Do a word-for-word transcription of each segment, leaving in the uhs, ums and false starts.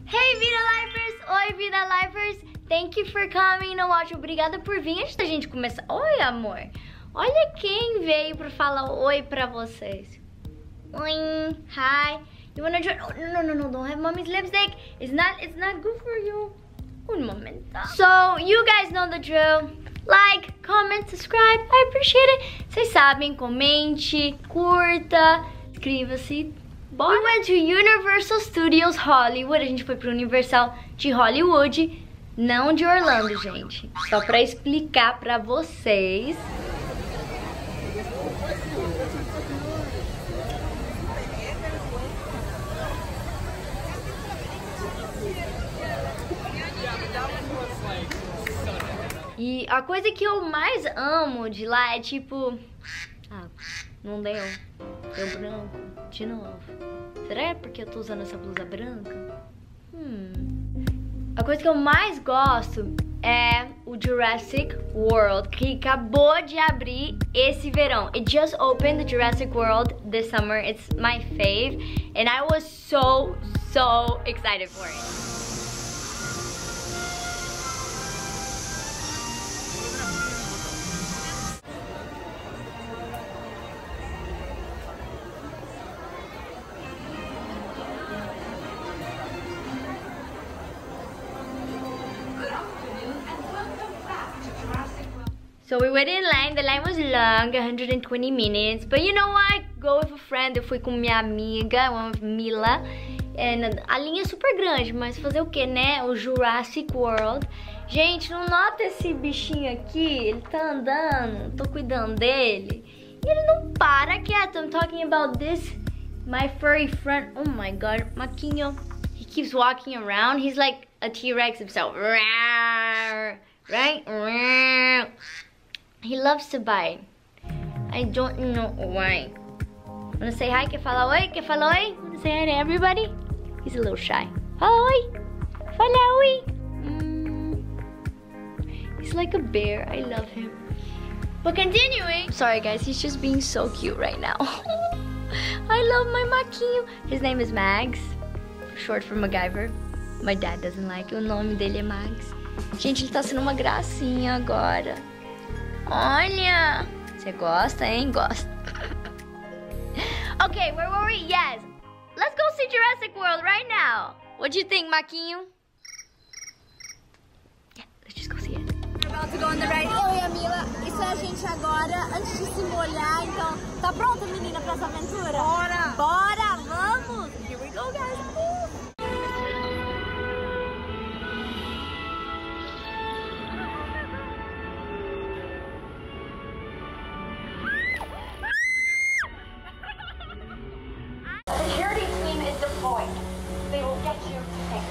Hey, Vida Lifers! Oi, Vida Lifers! Thank you for coming to watch. Obrigada por vir. Antes da gente começar... Oi, amor! Olha quem veio pra falar oi pra vocês. Oi, hi. You wanna join? Oh, no, no, no, don't have mommy's lipstick. It's not, it's not good for you. Un momento. So, you guys know the drill. Like, comment, subscribe. I appreciate it. Vocês sabem, comente, curta, inscreva-se. Bora. We went to Universal Studios Hollywood. A gente foi pro Universal de Hollywood, não de Orlando, gente. Só pra explicar pra vocês. E a coisa que eu mais amo de lá é tipo... Ah, não deu. Deu branco. De novo. Será porque eu tô usando essa blusa branca? Hum. A coisa que eu mais gosto é o Jurassic World, que acabou de abrir esse verão. It just opened, the Jurassic World, this summer. It's my fave. And I was so, so excited for it. So we waited in line, the line was long, one hundred twenty minutes, but you know what, go with a friend, eu fui com minha amiga, uma Mila, and a linha é super grande, mas fazer o que, né, o Jurassic World. Gente, não nota esse bichinho aqui, ele tá andando, tô cuidando dele, e ele não para quieto. I'm talking about this, my furry friend, oh my god, Maquinho, he keeps walking around, he's like a T-Rex himself, right? He loves to bite. I don't know why. Wanna say hi? Quer falar oi? Quer falar oi? Wanna say hi to everybody? He's a little shy. Fala oi. Fala oi. Mm. He's like a bear. I love him. But continuing. Sorry guys, he's just being so cute right now. I love my Maquinho. His name is Mags, short for MacGyver. My dad doesn't like it. O nome dele é Mags. Gente, ele tá sendo uma gracinha agora. Olha! Você gosta, hein? Gosta. Okay, where were we? Yes. Let's go see Jurassic World right now. What do you think, Maquinho? Yeah, let's just go see it. We're about to go on the ride. Oi, Amila. Isso é a gente agora, antes de se molhar. Então, tá pronta, menina, pra essa aventura? Bora! Bora, vamos! Here we go, guys. They will get you safe.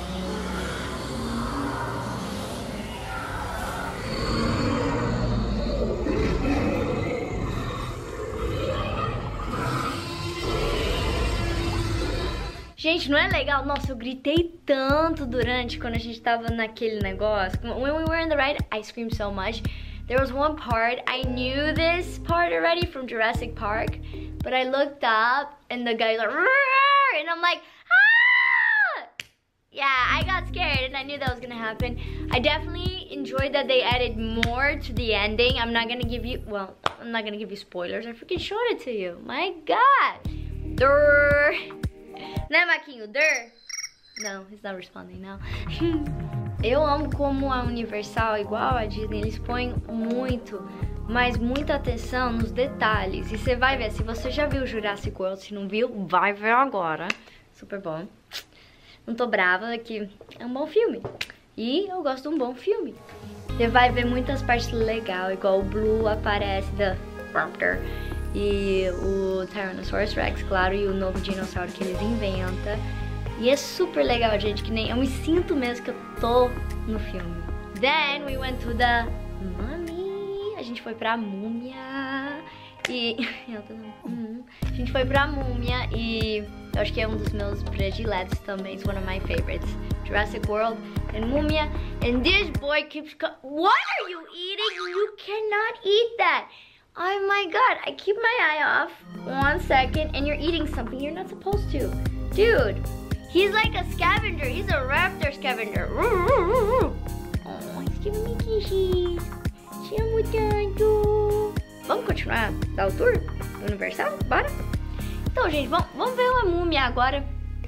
Gente, não é legal? Nossa, eu gritei tanto durante quando a gente tava naquele negócio. When we were in the ride, I screamed so much. There was one part, I knew this part already from Jurassic Park, but I looked up and the guy's like, roar, and I'm like, yeah, I got scared and I knew that was gonna happen. I definitely enjoyed that they added more to the ending. I'm not gonna give you, well, I'm not gonna give you spoilers. I freaking showed it to you. My God. Durr. Né, Maquinho? Durr. No, he's not responding now. Eu amo como a Universal, igual a Disney, eles põem muito, mas muita atenção nos detalhes. E você vai ver, se você já viu Jurassic World, se não viu, vai ver agora. Super bom. Não tô brava, que é um bom filme. E eu gosto de um bom filme. Você vai ver muitas partes legais, igual o Blue aparece da Raptor. E o Tyrannosaurus Rex, claro, e o novo dinossauro que eles inventam. E é super legal, gente, que nem eu me sinto mesmo que eu tô no filme. Then we went to the Mummy. A gente foi pra Múmia. E... Eu tô... hum. A gente foi pra Múmia e... Eu acho que é um dos meus prediletos também. It's one of my favorites. Jurassic World and Múmia. And this boy keeps... What are you eating? You cannot eat that. Oh my God. I keep my eye off. One second. And you're eating something you're not supposed to. Dude. He's like a scavenger. He's a raptor. scavenger. Oh, he's giving me kisses. Te amo tanto. Vamos continuar? Dar o tour universal? Bora? Então, gente, vamos, vamos ver uma múmia agora.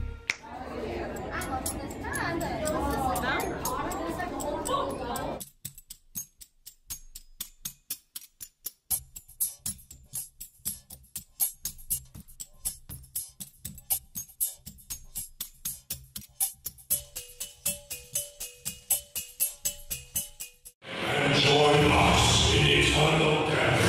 Join us in eternal death.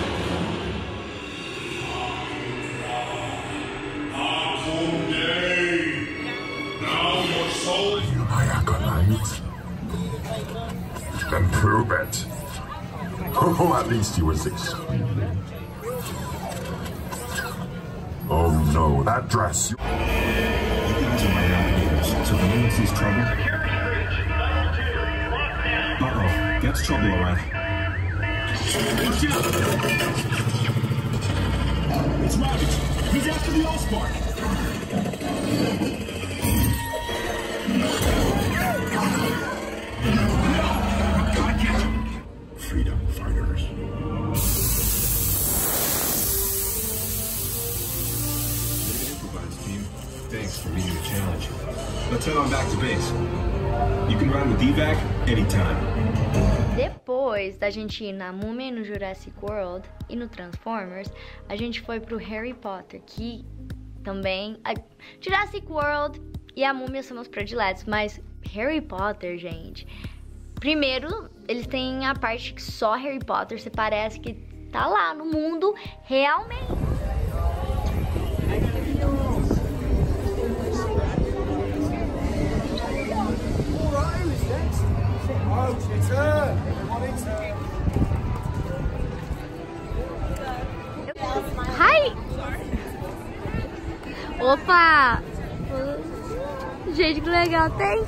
Now your soul is My acolyte. Then prove it. Oh, at least he was extremely. Oh no, that dress. You guys are my navigators, so if anyone sees trouble. Uh-oh, gets trouble, alright. Watch out! It's Ravage. He's after the Allspark. Gotta catch him. Freedom fighters. Improvise, team. Thanks for meeting the challenge. Let's head on back to base. You can ride with evac anytime. Depois da gente ir na Múmia e no Jurassic World e no Transformers, a gente foi pro Harry Potter, que também... A Jurassic World e a Múmia são meus prediletos, mas Harry Potter, gente... Primeiro, eles têm a parte que só Harry Potter, você parece que tá lá no mundo realmente. Hi! Opa! Gente, que legal, tem?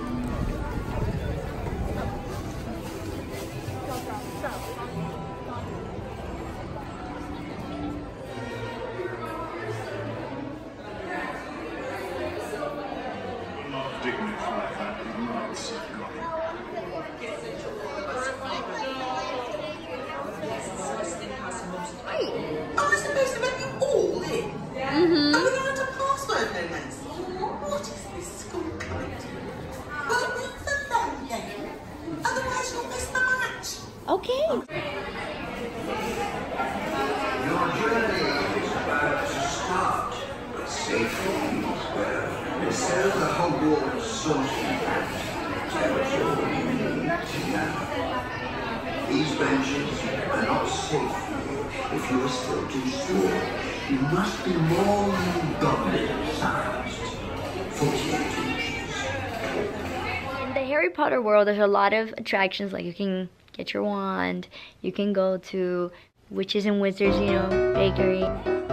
Oh, it's supposed to let you all in? Mm-hmm. Oh, we're going to password no less. What is this school coming to? Well, move the long game. Otherwise you'll miss the match. Okay. Your journey is about to start, but safely is well. Instead of the Hogwarts sorting hat territory you need now. These benches are not safe for you if you are still too small. You must be more than goblin-sized for teenagers. In the Harry Potter world, there's a lot of attractions, like you can get your wand, you can go to Witches and Wizards, you know, bakery.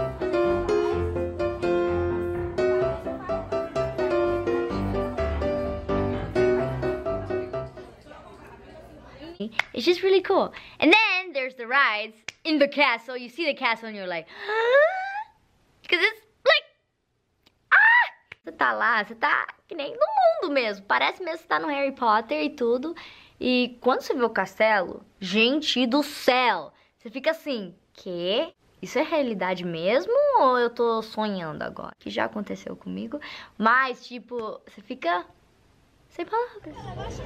It's just really cool. And then there's the rides in the castle. You see the castle and you're like, because it's like, ah! Você tá lá, você tá que nem no mundo mesmo. Parece mesmo que você tá no Harry Potter e tudo. E quando você vê o castelo, gente do céu, você fica assim, quê? Isso é realidade mesmo ou eu tô sonhando agora? Que já aconteceu comigo. Mas, tipo, você fica sem palavras.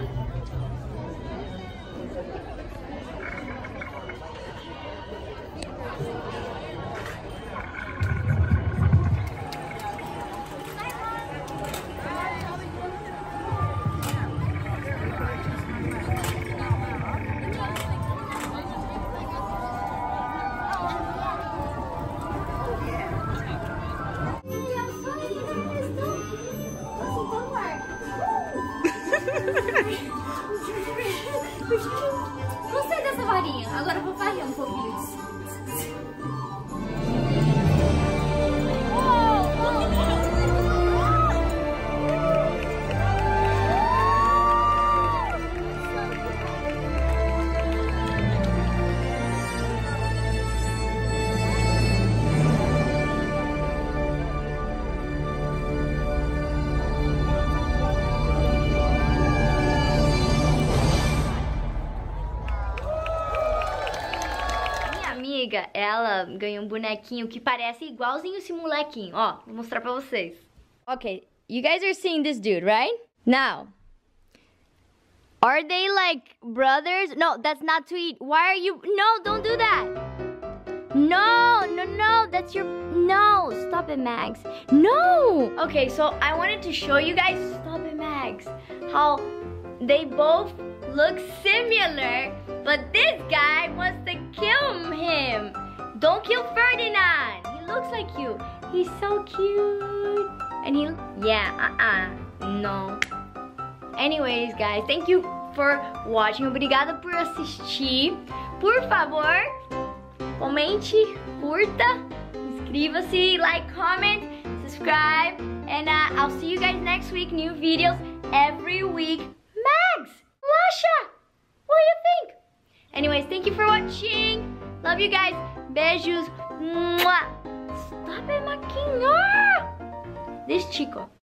Gostei dessa varinha. Agora eu vou fazer um pouquinho disso. amiga, ela ganhou um bonequinho que parece igualzinho esse molequinho. Ó, vou mostrar pra vocês. Okay, you guys are seeing this dude, right? Now, are they like brothers? No, that's not to eat. Why are you... No, don't do that. No, no, no, that's your... No, stop it, Max. No. Okay, so I wanted to show you guys... Stop it, Max. How they both look similar, but this guy wants to kill him. Don't kill Ferdinand. He looks like you. He's so cute. And he... Yeah, uh-uh. No. Anyways, guys, thank you for watching. Obrigada por assistir. Por favor, comente, curta, inscreva-se, like, comment, subscribe, and uh, I'll see you guys next week. New videos every week. Mags, Lasha, what do you think? Anyways, thank you for watching. Love you guys. Beijos. Mwah. Stop it, Maquinha. This chico.